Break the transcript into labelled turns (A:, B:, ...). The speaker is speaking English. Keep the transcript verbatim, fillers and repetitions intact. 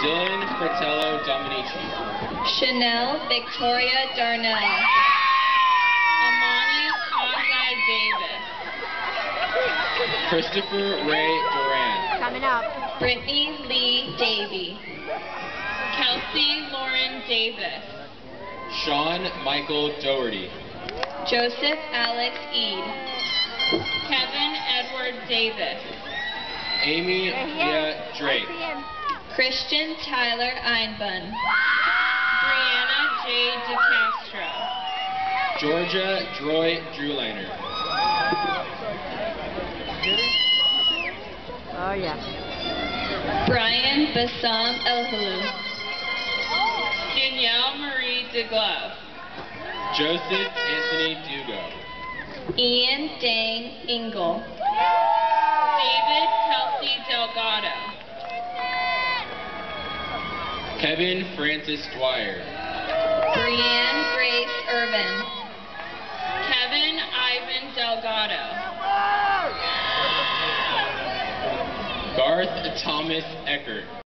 A: Dylan Fratello Dominici.
B: Chanel Victoria Darnell.
C: Amani Kazai Davis.
A: Christopher Ray Duran.
D: Coming up.
B: Brittany Lee Davy.
C: Kelsey Lauren Davis.
A: Shawn Michael Doherty.
B: Joseph Alex Eid.
C: Kevin Edward Davis.
A: Amy Leah Drake.
B: Christian Tyler Einbun.
C: Brianna J. DeCastro.
A: Georgia Droy Drewliner.
D: Oh, yeah.
B: Brian Bassam Elhulu.
C: Danielle Marie DeGlove.
A: Joseph Anthony Dugo.
B: Ian Dane Ingle.
C: David Kelsey Delgado.
A: Kevin Francis Dwyer.
B: Brianne Grace Irvin.
C: Kevin Ivan Delgado.
A: Garth Thomas Eckert.